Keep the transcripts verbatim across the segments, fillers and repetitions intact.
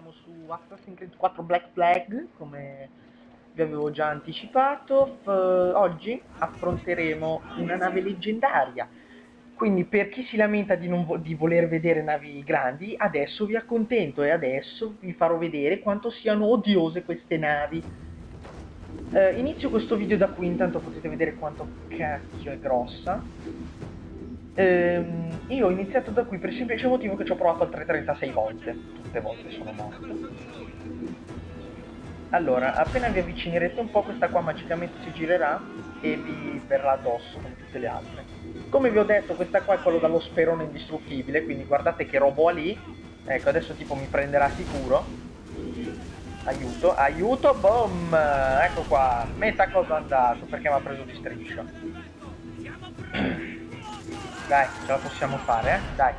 siamo su Assassin's Creed quattro Black Flag, come vi avevo già anticipato. F oggi affronteremo una nave leggendaria, quindi per chi si lamenta di, non vo di voler vedere navi grandi, adesso vi accontento e adesso vi farò vedere quanto siano odiose queste navi. Eh, inizio questo video da qui, intanto potete vedere quanto cacchio è grossa. Ehm, io ho iniziato da qui per il semplice motivo che ci ho provato altre trentasei volte, tutte volte sono morto. Allora, appena vi avvicinerete un po', questa qua magicamente si girerà e vi verrà addosso come tutte le altre. Come vi ho detto, questa qua è quello dallo sperone indistruttibile, quindi guardate che robo ha lì. Ecco, adesso tipo mi prenderà sicuro. Aiuto, aiuto, boom! Ecco qua, metà cosa andato, perché mi ha preso di striscia. Dai, ce la possiamo fare, eh? Dai.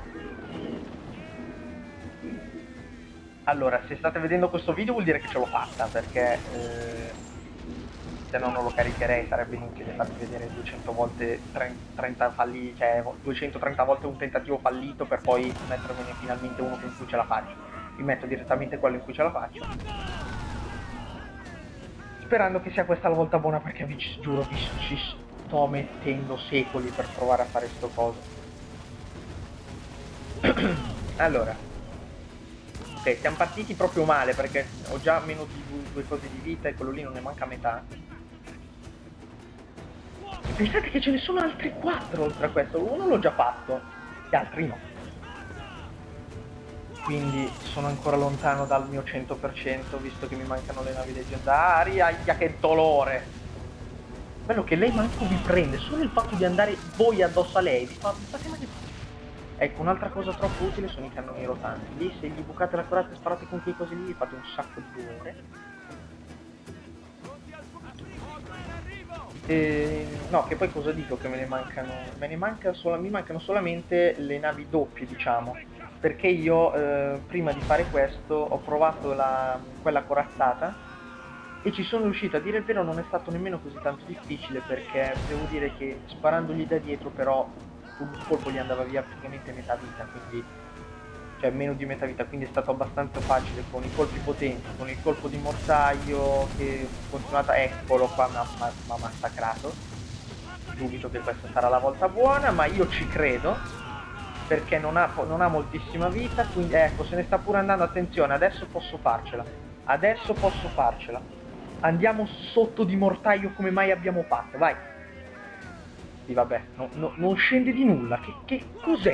Allora, se state vedendo questo video vuol dire che ce l'ho fatta, perché eh, se no non lo caricherei, sarebbe inutile farvi vedere duecento volte trenta falli, cioè duecentotrenta volte un tentativo fallito per poi mettermene finalmente uno in cui ce la faccio. Vi metto direttamente quello in cui ce la faccio. Sperando che sia questa la volta buona, perché vi giuro vi ci sto mettendo secoli per provare a fare sto coso. Allora, ok, siamo partiti proprio male perché ho già meno di due, due cose di vita e quello lì non ne manca metà. E pensate che ce ne sono altri quattro oltre a questo, uno l'ho già fatto, gli altri no. Quindi sono ancora lontano dal mio cento per cento, visto che mi mancano le navi leggendarie. Aia, che dolore! Bello che lei manco vi prende, solo il fatto di andare voi addosso a lei, vi fa, vi fate male. Ecco, un'altra cosa troppo utile sono i cannoni rotanti. Lì se gli bucate la corazza e sparate con quei cosi lì, gli fate un sacco di dolore. E... no, che poi cosa dico che me ne mancano? Me ne manca solo... mi mancano solamente le navi doppie, diciamo. Perché io, eh, prima di fare questo, ho provato la... quella corazzata e ci sono riuscito. A dire il vero non è stato nemmeno così tanto difficile, perché devo dire che sparandogli da dietro però un colpo gli andava via praticamente metà vita, quindi cioè meno di metà vita, quindi è stato abbastanza facile con i colpi potenti, con il colpo di mortaio che continuata, eccolo qua, mi ha massacrato. Dubito che questa sarà la volta buona, ma io ci credo, perché non ha, non ha moltissima vita, quindi ecco, se ne sta pure andando. Attenzione, adesso posso farcela, adesso posso farcela. Andiamo sotto di mortaio come mai abbiamo fatto, vai. Sì, vabbè, no, no, non scende di nulla, che, che cos'è?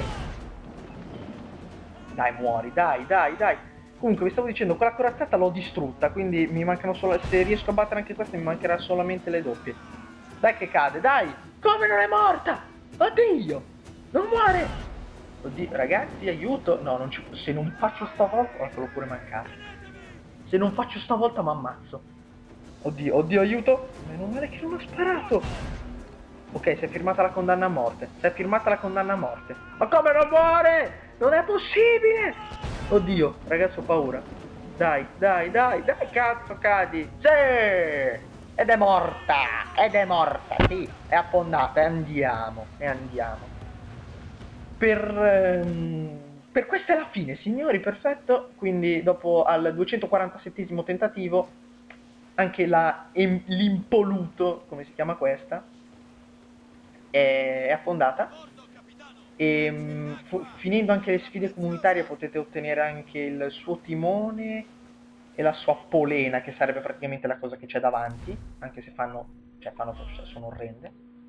Dai, muori, dai, dai, dai. Comunque, vi stavo dicendo, quella corazzata l'ho distrutta, quindi mi mancano solo... se riesco a battere anche questa mi mancherà solamente le doppie. Dai che cade, dai! Come non è morta? Oddio! Non muore! Oddio, ragazzi, aiuto! No, non ci... se non faccio stavolta... oh, l'ho pure mancato. Se non faccio stavolta mi ammazzo. Oddio, oddio, aiuto! Meno male che non ho sparato! Ok, si è firmata la condanna a morte. Si è firmata la condanna a morte. Ma come non muore? Non è possibile! Oddio, ragazzi, ho paura. Dai, dai, dai, dai, cazzo, cadi. Sì! Ed è morta! Ed è morta, sì. È affondata, e andiamo, e andiamo. Per... Ehm, per questa è la fine, signori, perfetto. Quindi, dopo al duecentoquarantasettesimo tentativo, anche la... l'impoluto, come si chiama questa, è affondata e mh, finendo anche le sfide comunitarie potete ottenere anche il suo timone e la sua polena, che sarebbe praticamente la cosa che c'è davanti, anche se fanno, cioè fanno, cioè sono orrende.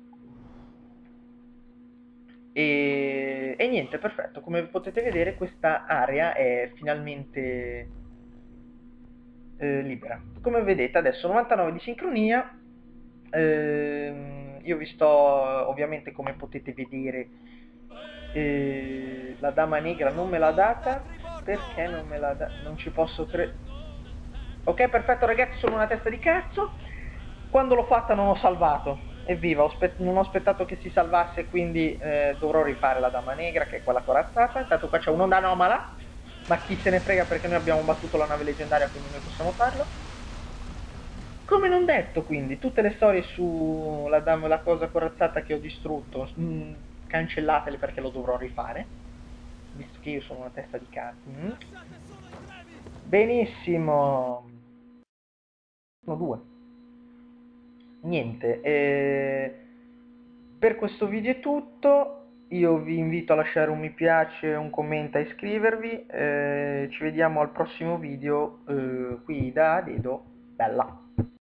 E, e niente, perfetto, come potete vedere questa area è finalmente eh, libera. Come vedete adesso novantanove di sincronia. Ehm, io vi sto, ovviamente, come potete vedere, eh, la dama negra non me l'ha data. Perché non me l'ha data? Non ci posso credere. Ok, perfetto ragazzi, sono una testa di cazzo. Quando l'ho fatta non ho salvato. Evviva, ho non ho aspettato che si salvasse, quindi eh, dovrò rifare la dama negra, che è quella corazzata. Intanto qua c'è un'onda anomala, ma chi se ne frega, perché noi abbiamo battuto la nave leggendaria, quindi noi possiamo farlo. Come non detto, quindi, tutte le storie sulla dama, la cosa corazzata che ho distrutto, mh, cancellatele perché lo dovrò rifare, visto che io sono una testa di cazzo. Mm. Benissimo. Sono due. Niente, eh, per questo video è tutto. Io vi invito a lasciare un mi piace, un commento, a iscrivervi. Eh, ci vediamo al prossimo video, eh, qui da Dedo. Bella!